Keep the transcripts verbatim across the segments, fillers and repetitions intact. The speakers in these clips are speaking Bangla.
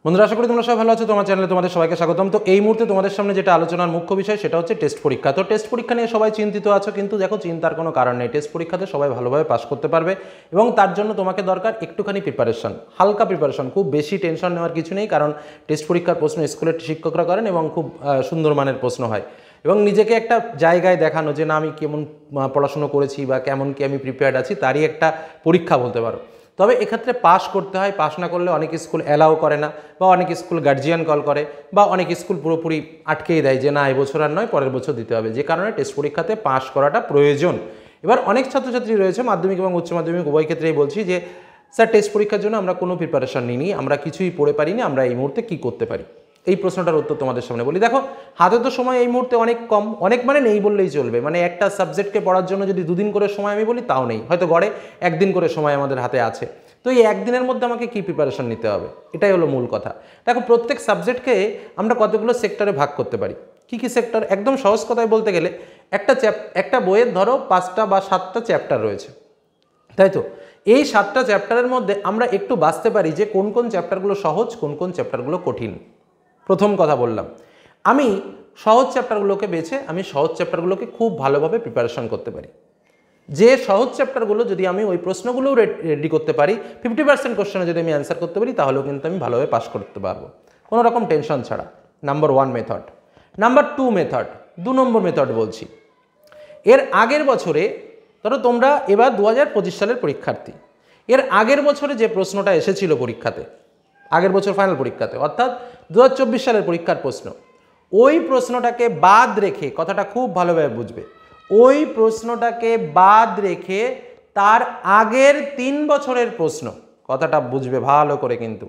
বন্ধুরা, আশা করি তোমরা সবাই ভালো আছো। তোমার চ্যানেলে তোমাদের সবাইকে স্বাগতম। তো এই মুহূর্তে তোমাদের সামনে যেটা আলোচনার মুখ্য বিষয় সেটা হচ্ছে টেস্ট পরীক্ষা। তো টেস্ট পরীক্ষা নিয়ে সবাই চিন্তিত আছো, কিন্তু দেখো চিন্তার কোনো কারণ নেই। টেস্ট পরীক্ষাতে সবাই ভালোভাবে পাস করতে পারবে এবং তার জন্য তোমাকে দরকার একটুখানি প্রিপারেশন, হালকা প্রিপারেশন। খুব বেশি টেনশন নেওয়ার কিছু নেই, কারণ টেস্ট পরীক্ষার প্রশ্ন স্কুলের শিক্ষকরা করেন এবং খুব সুন্দর মানের প্রশ্ন হয়। এবং নিজেকে একটা জায়গায় দেখানো যে না আমি কেমন পড়াশুনো করেছি বা কেমন কি আমি প্রিপেয়ার্ড আছি, তারই একটা পরীক্ষা বলতে পারো। তবে এক্ষেত্রে পাস করতে হয়। পাস না করলে অনেক স্কুল অ্যালাউ করে না, বা অনেক স্কুল গার্জিয়ান কল করে, বা অনেক স্কুল পুরোপুরি আটকেই দেয় যে না এবছর আর নয়, পরের বছর দিতে হবে। যে কারণে টেস্ট পরীক্ষাতে পাস করাটা প্রয়োজন। এবার অনেক ছাত্রছাত্রী রয়েছে, মাধ্যমিক এবং উচ্চ মাধ্যমিক উভয় ক্ষেত্রেই বলছি, যে স্যার টেস্ট পরীক্ষার জন্য আমরা কোনো প্রিপারেশন নিইনি, আমরা কিছুই পড়ে পারিনি, আমরা এই মুহূর্তে কী করতে পারি? এই প্রশ্নটার উত্তর তোমাদের সামনে বলি। দেখো, হাতে তো সময় এই মুহূর্তে অনেক কম, অনেক মানে নেই বললেই চলবে। মানে একটা সাবজেক্টকে পড়ার জন্য যদি দুদিন করে সময় আমি বলি তাও নেই, হয়তো গড়ে একদিন করে সময় আমাদের হাতে আছে। তো এই একদিনের মধ্যে আমাকে কী প্রিপারেশন নিতে হবে, এটাই হলো মূল কথা। দেখো, প্রত্যেক সাবজেক্টকে আমরা কতগুলো সেক্টরে ভাগ করতে পারি। কী কী সেক্টর? একদম সহজ কথায় বলতে গেলে একটা চ্যাপ একটা বইয়ের ধরো পাঁচটা বা সাতটা চ্যাপ্টার রয়েছে, তাই তো? এই সাতটা চ্যাপ্টারের মধ্যে আমরা একটু বাছতে পারি যে কোন কোন চ্যাপ্টারগুলো সহজ, কোন কোন চ্যাপ্টারগুলো কঠিন। প্রথম কথা বললাম, আমি সহজ চ্যাপ্টারগুলোকে বেছে আমি সহজ চ্যাপ্টারগুলোকে খুব ভালোভাবে প্রিপারেশন করতে পারি। যে সহজ চ্যাপ্টারগুলো যদি আমি ওই প্রশ্নগুলোও রেডি করতে পারি, ফিফটি পার্সেন্ট কোশ্চেনে যদি আমি অ্যান্সার করতে পারি, তাহলেও কিন্তু আমি ভালোভাবে পাস করতে পারবো, কোনো রকম টেনশন ছাড়া। Number one method. Number two method, দু নম্বর মেথড বলছি। এর আগের বছরে ধরো তোমরা এবার দু হাজার পঁচিশ সালের পরীক্ষার্থী, এর আগের বছরে যে প্রশ্নটা এসেছিল পরীক্ষাতে, আগের বছর ফাইনাল পরীক্ষাতে, অর্থাৎ দু হাজার চব্বিশ সালের পরীক্ষার প্রশ্ন, ওই প্রশ্নটাকে বাদ রেখে, কথাটা খুব ভালোভাবে বুঝবে, ওই প্রশ্নটাকে বাদ রেখে তার আগের তিন বছরের প্রশ্ন, কথাটা বুঝবে ভালো করে কিন্তু,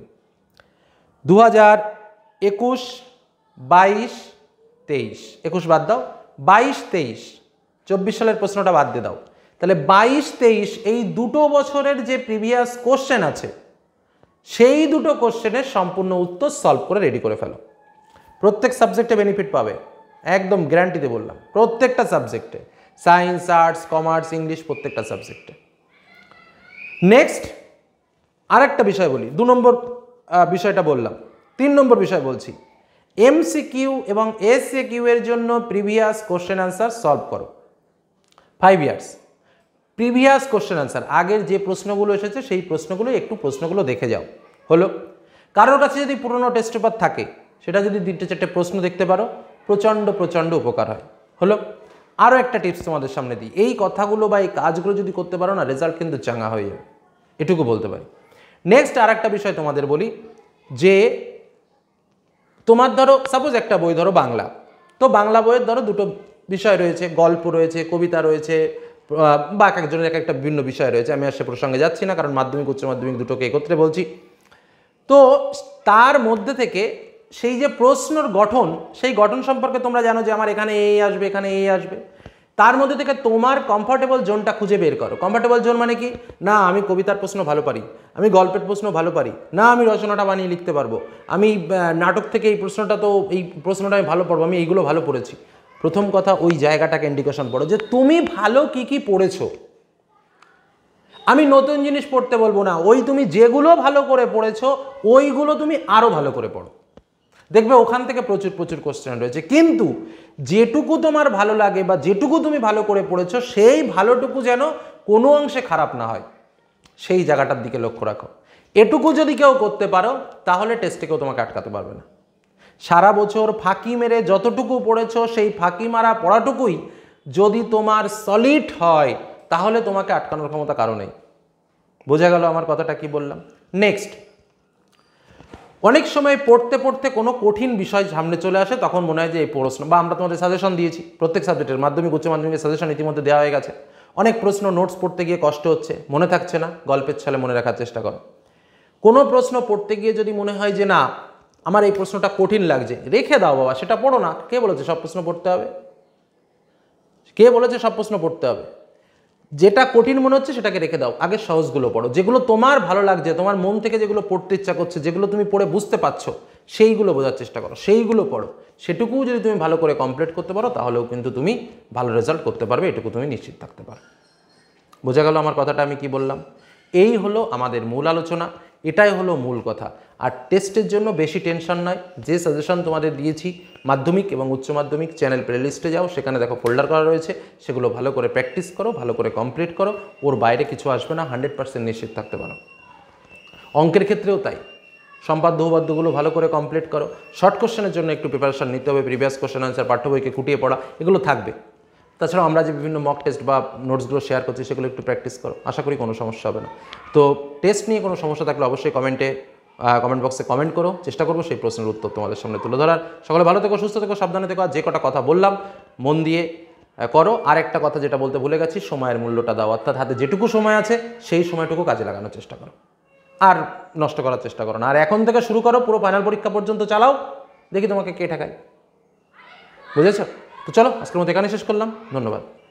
দু হাজার একুশ বাইশ তেইশ, একুশ বাদ দাও, বাইশ তেইশ, চব্বিশ সালের প্রশ্নটা বাদ দিয়ে দাও, তাহলে বাইশ তেইশ এই দুটো বছরের যে প্রিভিয়াস কোশ্চেন আছে, সেই দুটো কোশ্চেনের সম্পূর্ণ উত্তর সলভ করে রেডি করে ফেলো। প্রত্যেক সাবজেক্টে বেনিফিট পাবে, একদম গ্যারান্টিতে বললাম, প্রত্যেকটা সাবজেক্টে, সায়েন্স, আর্টস, কমার্স, ইংলিশ, প্রত্যেকটা সাবজেক্টে। নেক্সট আরেকটা বিষয় বলি, দু নম্বর বিষয়টা বললাম, তিন নম্বর বিষয় বলছি, এমসিকিউ এবং এসএকিউ এর জন্য প্রিভিয়াস কোশ্চেন আনসার সলভ করো। Five years previous question answer, আগের যে প্রশ্নগুলো এসেছে সেই প্রশ্নগুলো একটু প্রশ্নগুলো দেখে যাও। হলো, কারোর কাছে যদি পুরনো টেস্ট পেপার থাকে, সেটা যদি তিনটে চারটে প্রশ্ন দেখতে পারো, প্রচণ্ড প্রচণ্ড উপকার হয়। হলো, আরও একটা টিপস তোমাদের সামনে দিই, এই কথাগুলো বা এই কাজগুলো যদি করতে পারো না, রেজাল্ট কিন্তু চাঙ্গা হয়ে যাবে, এটুকু বলতে পারি। নেক্সট আর একটা বিষয় তোমাদের বলি, যে তোমার ধরো সাপোজ একটা বই ধরো বাংলা, তো বাংলা বইয়ের ধরো দুটো বিষয় রয়েছে, গল্প রয়েছে, কবিতা রয়েছে, বা এক একজনের এক একটা বিভিন্ন বিষয় রয়েছে, আমি আর সে প্রসঙ্গে যাচ্ছি না, কারণ মাধ্যমিক উচ্চ মাধ্যমিক দুটোকে একত্রে বলছি। তো তার মধ্যে থেকে সেই যে প্রশ্নর গঠন, সেই গঠন সম্পর্কে তোমরা জানো যে আমার এখানে এই আসবে, এখানে এই আসবে, তার মধ্যে থেকে তোমার কমফর্টেবল জোনটা খুঁজে বের করো। কমফর্টেবল জোন মানে কি? না আমি কবিতার প্রশ্ন ভালো পারি, আমি গল্পের প্রশ্ন ভালো পারি, না আমি রচনাটা বানিয়ে লিখতে পারবো, আমি নাটক থেকে এই প্রশ্নটা, তো এই প্রশ্নটা আমি ভালো পড়বো, আমি এইগুলো ভালো পড়েছি। প্রথম কথা, ওই জায়গাটাকে ইন্ডিকেশন পড়ো যে তুমি ভালো কি কি পড়েছো। আমি নতুন জিনিস পড়তে বলবো না, ওই তুমি যেগুলো ভালো করে পড়েছো ওইগুলো তুমি আরও ভালো করে পড়ো, দেখবে ওখান থেকে প্রচুর প্রচুর কোশ্চেন রয়েছে। কিন্তু যেটুকু তোমার ভালো লাগে বা যেটুকু তুমি ভালো করে পড়েছো, সেই ভালোটুকু যেন কোনো অংশে খারাপ না হয়, সেই জায়গাটার দিকে লক্ষ্য রাখো। এটুকু যদি কেউ করতে পারো, তাহলে টেস্টে কেউ তোমাকে আটকাতে পারবে না। সারা বছর ফাঁকি মেরে যতটুকু পড়েছো, সেই ফাঁকি মারা পড়াটুকুই যদি তোমার সলিড হয়, তাহলে তোমাকে আটকানোর ক্ষমতা কারো নেই। বোঝা গেল আমার কথাটা কি বললাম? নেক্সট, অনেক সময় পড়তে পড়তে কোনো কঠিন বিষয় সামনে চলে আসে, তখন মনে হয় যে এই প্রশ্ন, বা আমরা তোমাদের সাজেশন দিয়েছি প্রত্যেক সাবজেক্টের, মাধ্যমিক উচ্চ মাধ্যমিকের সাজেশন ইতিমধ্যে দেওয়া হয়ে গেছে। অনেক প্রশ্ন নোটস পড়তে গিয়ে কষ্ট হচ্ছে, মনে থাকছে না, গল্পের ছলে মনে রাখার চেষ্টা করো। কোনো প্রশ্ন পড়তে গিয়ে যদি মনে হয় যে না আমার এই প্রশ্নটা কঠিন লাগছে, রেখে দাও বাবা, সেটা পড়ো না। কে বলেছে সব প্রশ্ন পড়তে হবে? কে বলেছে সব প্রশ্ন পড়তে হবে? যেটা কঠিন মনে হচ্ছে সেটাকে রেখে দাও, আগে সহজগুলো পড়ো। যেগুলো তোমার ভালো লাগছে, তোমার মন থেকে যেগুলো পড়তে ইচ্ছা করছে, যেগুলো তুমি পড়ে বুঝতে পারছো, সেইগুলো বোঝার চেষ্টা করো, সেইগুলো পড়ো। সেটুকুও যদি তুমি ভালো করে কমপ্লিট করতে পারো, তাহলেও কিন্তু তুমি ভালো রেজাল্ট করতে পারবে, এটুকু তুমি নিশ্চিত থাকতে পারো। বোঝা গেল আমার কথাটা আমি কি বললাম? এই হলো আমাদের মূল আলোচনা, এটাই হলো মূল কথা। আর টেস্টের জন্য বেশি টেনশন নয়, যে সাজেশন তোমাদের দিয়েছি মাধ্যমিক এবং উচ্চ মাধ্যমিক চ্যানেল প্লেলিস্টে যাও, সেখানে দেখো ফোল্ডার করা রয়েছে, সেগুলো ভালো করে প্র্যাকটিস করো, ভালো করে কমপ্লিট করো, ওর বাইরে কিছু আসবে না, হান্ড্রেড পার্সেন্ট নিশ্চিত থাকতে পারো। অঙ্কের ক্ষেত্রেও তাই, সম্পাদ্য উপপাদ্যগুলো ভালো করে কমপ্লিট করো। শর্ট কোশ্চেনের জন্য একটু প্রিপারেশন নিতে হবে, প্রিভিয়াস কোশ্চেন আনসার, পাঠ্য বইকে খুঁটিয়ে পড়া, এগুলো থাকবে। তাছাড়াও আমরা যে বিভিন্ন মক টেস্ট বা নোটসগুলো শেয়ার করছি সেগুলো একটু প্র্যাকটিস করো, আশা করি কোনো সমস্যা হবে না। তো টেস্ট নিয়ে কোনো সমস্যা থাকলে অবশ্যই কমেন্টে কমেন্ট বক্সে কমেন্ট করো, চেষ্টা করবো সেই প্রশ্নের উত্তর তোমাদের সামনে তুলে ধরার। সকলে ভালো থেকো, সুস্থ থেকো, সাবধানে থেকো। আর যে কটা কথা বললাম মন দিয়ে করো। আর একটা কথা যেটা বলতে ভুলে গেছি, সময়ের মূল্যটা দাও, অর্থাৎ হাতে যেটুকু সময় আছে সেই সময়টুকু কাজে লাগানোর চেষ্টা করো, আর নষ্ট করার চেষ্টা করো না। আর এখন থেকে শুরু করো, পুরো ফাইনাল পরীক্ষা পর্যন্ত চালাও, দেখি তোমাকে কে ঠেকায়। বুঝেছো? তো চলো আজকের মতো এখানে শেষ করলাম, ধন্যবাদ।